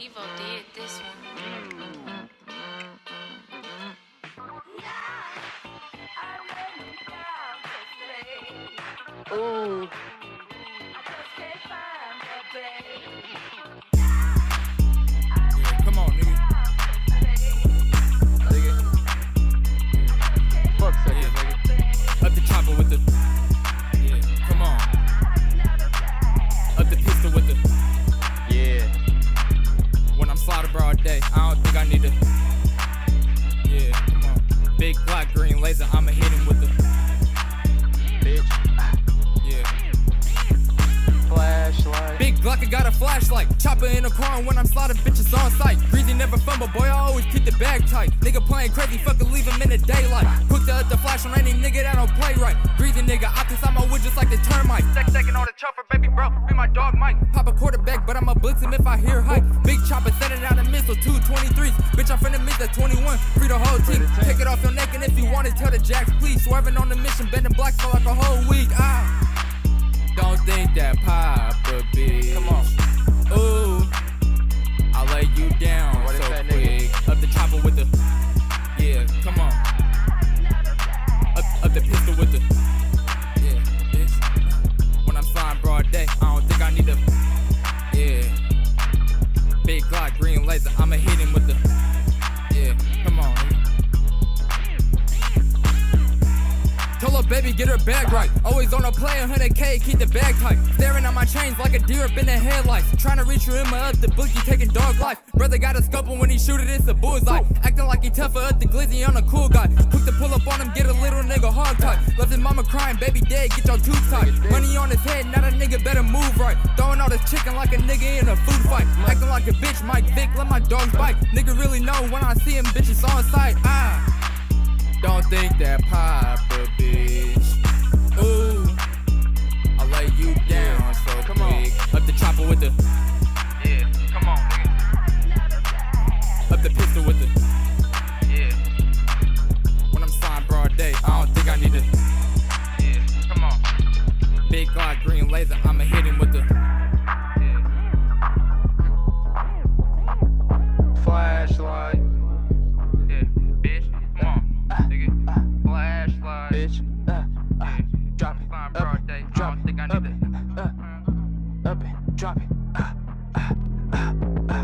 Evo did this one. Ooh. Yeah, come on, nigga. Fuck second, Yeah. nigga. Up the chopper with the. Yeah, come on. Up the pistol with the. Yeah. When I'm slaughter broad day, I don't think I need to. Yeah, come on. Big Glock, green laser, I'ma hit him with the. Bitch. Yeah. Flashlight. Big Glock, I got a flashlight. Chopper in the car, and when I'm slaughtered, bitches on sight. Greasy never fumble, boy, I always keep the bag tight. Nigga playing crazy, fucking leave him in the daylight. Quick to up the flash on any nigga that don't play right. Greasy nigga, optics on my wood just like the termite. Second on the chopper, baby, bro, be my dog Mike. Pop a quarterback, but I'ma blitz him if I hear hype. Big chopper, setting out a missile, 223s. Bitch, I'm finna miss the 21, free the whole team. Take it off your neck, and if you want it, tell the jacks, please. Swerving on the mission, bending blocks for like a whole week. Don't think that Papa bitch. Come on. Ooh, I'll lay you down What is so that, quick. nigga? Up the chopper with the. Yeah, come on. Up the pistol with the. Yeah, bitch. When I'm flying broad day, I don't think I need to. Yeah. Big Glock, green laser, I'ma hit him with the. Yeah, come on. Tell her baby, get her bag right. Always on a play, 100K, keep the bag tight. Staring at my chains like a deer up in the headlights. Trying to reach her in my up the boogie, taking dog life. Brother got a scope, and when he shoot it, it's a bullseye. Acting like he tougher up the glizzy on a cool guy. Quick to pull up on him, get a little nigga hog tight. Left his mama crying, baby dead, get your tooth tight. Money on his head, now that nigga better move right. Throwing all this chicken like a nigga in a food fight. Acting like a bitch, Mike Vick, let my dogs bite. Nigga really know when I see him, bitches on sight. Don't think that Papa bitch. Ooh, I'll lay you down so Come on. quick. Up the chopper with the. Yeah, come on, nigga. Up the pistol with the. Yeah. When I'm flying broad day, I don't think I need to. Yeah, come on. Big Glock, green laser, I'ma hit